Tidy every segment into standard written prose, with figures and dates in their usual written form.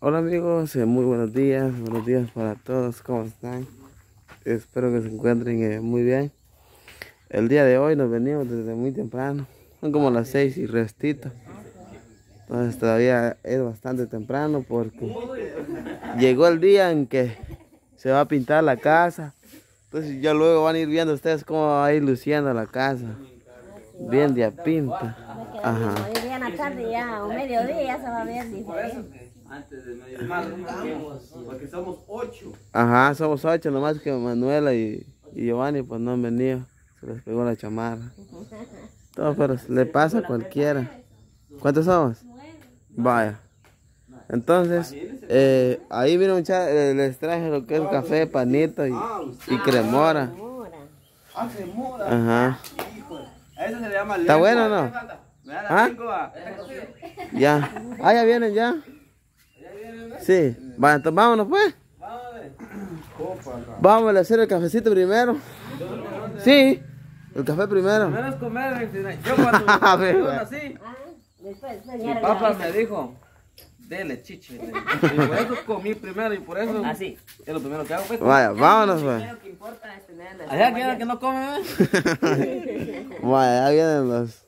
Hola amigos, muy buenos días para todos, ¿cómo están? Espero que se encuentren muy bien. El día de hoy nos venimos desde muy temprano, son como las 6 y restito. Entonces todavía es bastante temprano porque llegó el día en que se va a pintar la casa. Entonces ya luego van a ir viendo ustedes cómo va a ir luciendo la casa. Bien de a pinta. Ajá. Hoy día en la tarde ya, o mediodía ya se va a ver diferente. Antes de mediodía, porque somos 8. Ajá, somos 8, nomás que Manuela y Giovanni pues no han venido. Se les pegó la chamarra. Todo, pero le pasa a cualquiera. ¿Cuántos somos? 9. Vaya. Entonces, ahí miren muchachos, les traje lo que es café, panito y cremora. Ah, cremora. Ajá. Eso se le llama ¿Está bueno o no? ¿Ah? Ya. Ah, ya vienen ya. Sí. Vaya, entonces vámonos pues. Vamos a hacer el cafecito primero. Sí. El café primero. Primero es comer. Yo cuando yo nací, mi papá me dijo, dele chiche. Y por eso comí primero y por eso así es lo primero que hago. Pues. Vaya, vámonos pues. Lo que importa es tener la Allá queda que no come. Vaya, ya vienen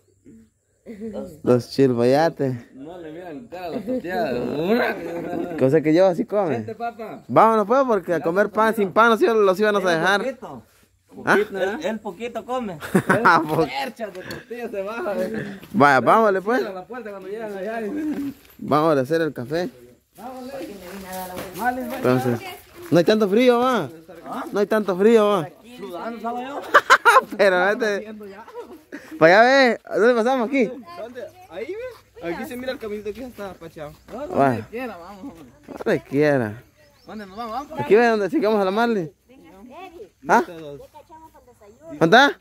los chilbayates. No le miran cara a la tortilla. Cosa que yo así come. Vente, papá. Vámonos pues porque a comer pan sin pan los íbamos a dejar. ¿Ah? Él poquito come. Perchas de tortillas se baja. Vaya, vámonos pues. Cierra la puerta cuando llegan allá. Vamos a hacer el café. Vale, Entonces, no hay tanto frío, va. No hay tanto frío, va. sudando, ¿sabes yo? Pero vete. Para allá ve. ¿Dónde pasamos aquí? ¿Dónde? Ahí ve. Aquí se mira el caminito que ya está pachado. Vaya. Quiera, vamos. Donde quiera. ¿Dónde nos vamos? Vamos. Aquí ve donde sigamos a la Marley. ¿Ah? ¿Dónde está?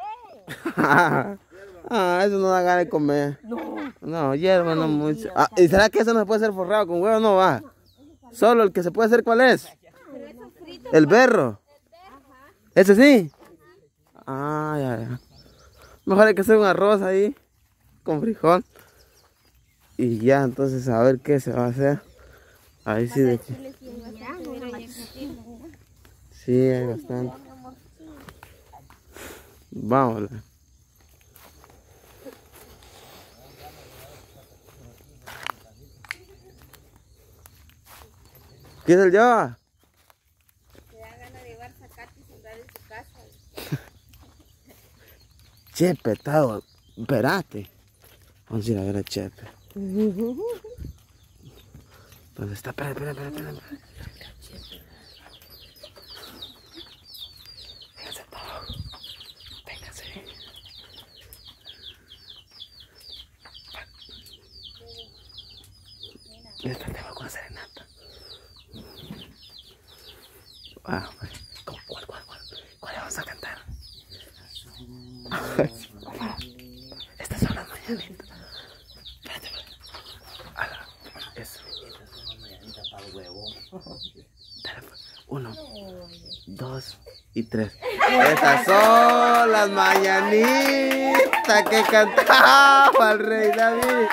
Ah, eso no da ganas de comer. No, hierba no mucho. Ah, ¿y será que eso no se puede hacer forrado con huevo? No va. Solo el que se puede hacer, ¿cuál es? El berro. ¿Ese sí? Ah, ya. Mejor hay que hacer un arroz ahí con frijol. Y ya, entonces a ver qué se va a hacer. Ahí sí de que... Sí, hay bastante. Vámonos. ¿Qué es el yo? Te da ganas de llevar zacate y sembrar en su casa. Chepe, Tao, espérate. Vamos a ir a ver a Chepe. ¿Dónde está? Espera. Vénganse todos. Vénganse. Esta te va con la serenata. Ah, ¿cuál vamos a cantar? Estas son las mañanitas. Espérate, eso. Dale, pues. 1, 2 y 3. Estas son las mañanitas que cantaba el rey David.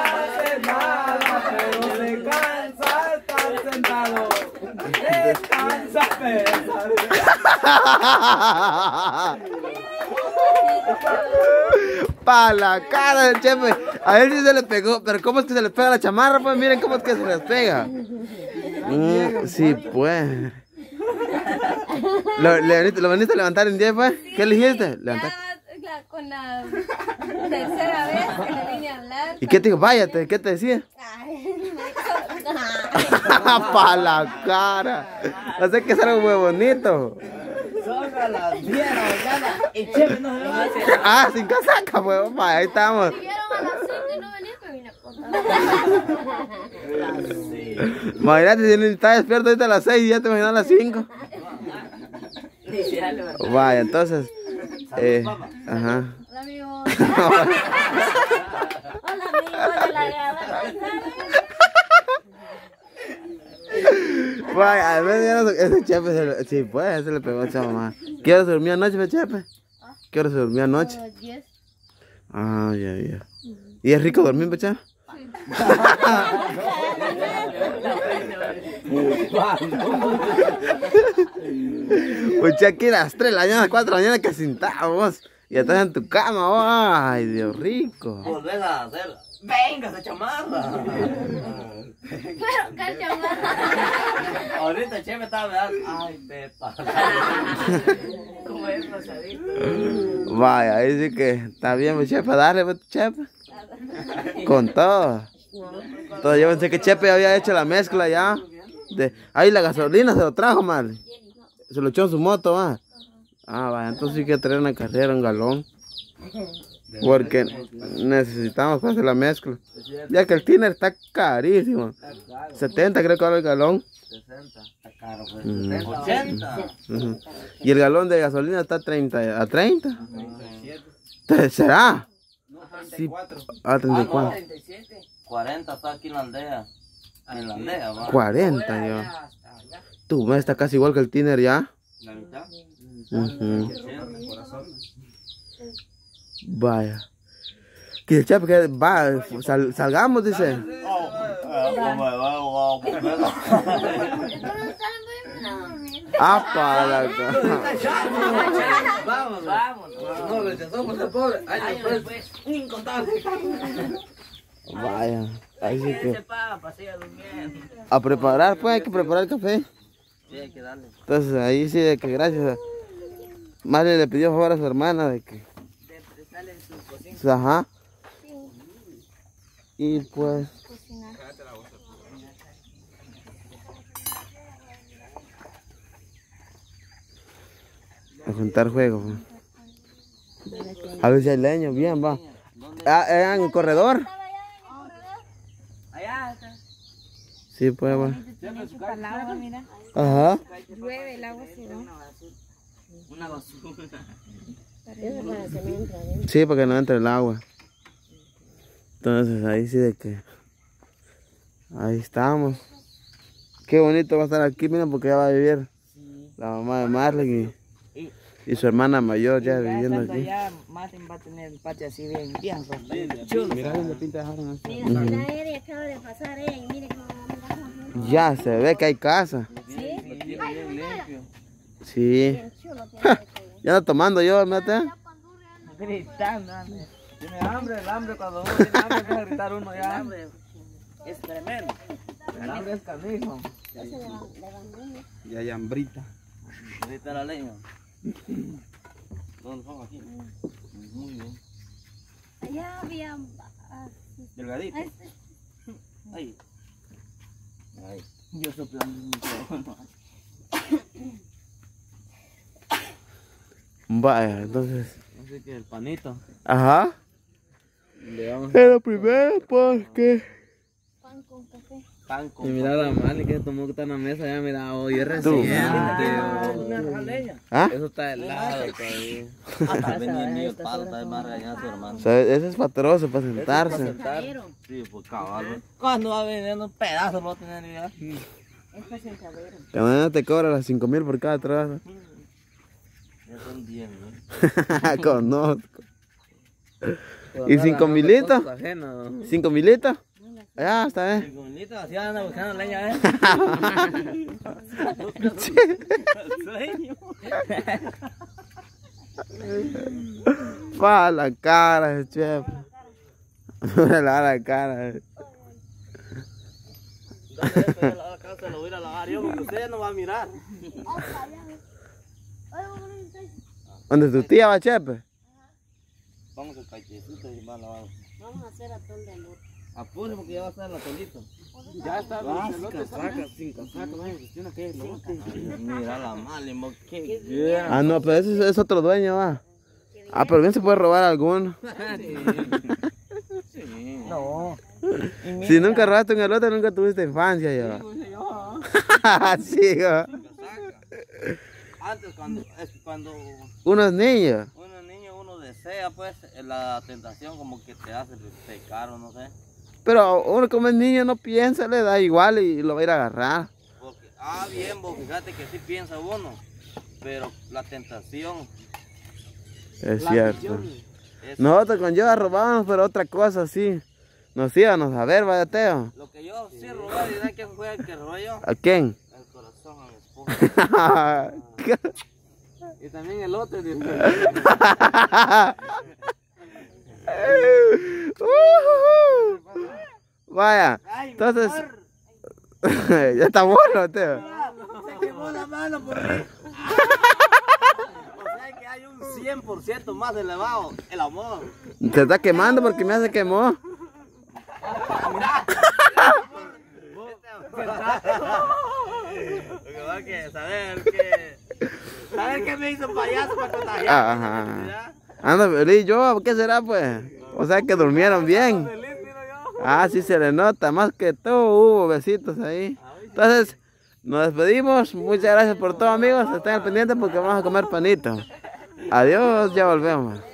Pero se cansa estar sentado. Descansa, Pa' la cara del Chepe. A él sí se le pegó. Pero ¿cómo es que se le pega la chamarra? Pues miren cómo es que se les pega. Sí, pues. ¿Lo veniste a levantar en 10, pues? ¿Qué le dijiste? Levantar. Con la tercera vez que le vine a hablar. ¿Y qué te dijo? Váyate. ¿Qué te decía? Ay, me dijo, Pa' la cara. O sea que es algo muy bonito. Son a las 10 de la mañana y Chepe no se va a hacer. Ah, sin casaca, pues. Ahí estamos. siguieron a las 5 y no venía, me vine a contar. Imagínate si estás despierto ahorita a las 6 y ya te imaginas a las 5. Vaya, entonces. Ajá. Hola amigos. Hola amigos de la grada. Vaya, al menos ya no, ese Chepe sí, pues, ese le pegó a esa mamá. ¿Qué hora se durmió anoche, Chepe? ¿Qué hora se durmió anoche? A las 10. Ah, ya. ¿Y es rico dormir, Chepe? Pucha, aquí a las 3 de la mañana, 4 de la mañana que sentado vos. Y estás en tu cama, vos. Ay, Dios rico. Volvés a hacer. Venga, esa chamarra. Pero, ¿qué chamarra? Ahorita el chef me estaba mirando. Ay, Pepa. ¿Cómo es, pasadito? Vaya, ahí sí que está bien, mi chepa. Dale, pues, chepa. Con todo. Entonces yo pensé que Chepe había hecho la mezcla ya. Ahí la gasolina se lo trajo, mal. Se lo echó en su moto, va. Ah, vaya, entonces sí que traer una carrera, un galón. Porque necesitamos para hacer la mezcla. Ya que el tiner está carísimo. 70 creo que vale el galón. 60. Está caro, pues. 80. Y el galón de gasolina está a 30. ¿A 30? ¿Será? Sí. Ah, 34. 40 está aquí en la aldea. En la aldea, va. 40 yo. Tu mes está casi igual que el tiner ya. La mitad. Vaya. Que el Chepe que va, salgamos, dice. Ah, para Vamos, vamos. No, rechazó por ser pobre. Ay, pues, incontable. Vaya, ahí sí que. A preparar, pues hay que preparar el café. Sí, hay que darle. Entonces ahí sí de que gracias a Mari le pidió favor a su hermana de que. De prestarle su cocina. Ajá. Y pues. Cocinar. A juntar juegos. A ver si hay leño, bien, va. Ah, en el corredor. Allá está. Sí, pues, va. Tiene chupa el agua, mira. Ajá. Llueve, el agua se va. Una basura. Sí, para que no entre el agua. Entonces ahí sí de que. Ahí estamos. Qué bonito va a estar aquí, mira, porque ya va a vivir la mamá de Marlene y su hermana mayor ya viviendo aquí. Ya Martín va a tener el patio así bien chulo. Mira dónde pinta dejaron así. Mira, la Eri acaba de pasar, y mire cómo miramos. Ya se ve que hay casa. ¿Sí? Bien limpio. Sí. Bien chulo tiene que Ya ando tomando yo, mate. Gritando, anda. Tiene hambre, el hambre cuando uno tiene hambre deja gritar uno ya. Hambre es tremendo. El hambre es canijo. Y hay hambrita. Grita la leña. ¿Dónde son aquí? Muy bien. allá había... Delgadito. Ahí. Ahí. Yo soplando el micrófono. Vaya, entonces. Así que el panito. Ajá. Le vamos Es lo primero porque. pan con café. pan con. Y mira la Mali que tomó que está en la mesa, ya mira, hoy es Tú. reciente. ¿Ah? Eso está helado todavía. Hasta venía el mío palo, está más regañado a su hermano. O sea, ese es patroso para sentarse. Sí, pues caballo. Cuando va vendiendo un pedazo lo va a tener ya. Es para sentadero. Que mañana te cobra las 5,000 por cada trabajo. Ya son 10, ¿no? Conozco. ¿Y 5,000? Ajeno. 5,000. Ya, está bien. 5 minutos, así anda buscando leña, ¿eh? Sueño. Pa la cara, chef. Me la cara. La casa lo voy a ir a lavar yo porque usted no va a mirar. ¿Dónde tu tía va, chef? Vamos al cachecito y va a lavar. Vamos a hacer atol de elote. Apure porque ya va a estar el atolito. Ya está, sin casaca, mira la mala, qué Ah, no, pero ese es otro dueño, va. Ah, pero bien se puede robar alguno. Sí. No. Si nunca robaste un elote, nunca tuviste infancia, yo. Sí, yo. Antes cuando Unos niños. uno niño uno desea pues la tentación como que te hace pecar o no sé. Pero uno como es niño no piensa, le da igual y lo va a ir a agarrar. Porque, bien, vos fíjate que sí piensa uno, pero la tentación Es cierto. es Nosotros con yo robábamos, pero otra cosa sí. Nos íbamos a ver, vaya Teo. Lo que yo sí robé, dirá que fue el que robé yo. ¿A quién? El corazón a mi esposa. Y también el otro. Vaya, entonces... ya está bueno, Teo. Se quemó la mano por mí. O sea que hay un 100% más elevado el amor. Se está quemando porque me hace quemó. Saber qué me hizo payaso para contagiar. Ajá. Ando feliz yo, ¿qué será pues? O sea que durmieron bien. Ah, sí se le nota, más que todo hubo besitos ahí. Entonces, nos despedimos. Muchas gracias por todo, amigos. Estén al pendiente porque vamos a comer panito. Adiós, ya volvemos.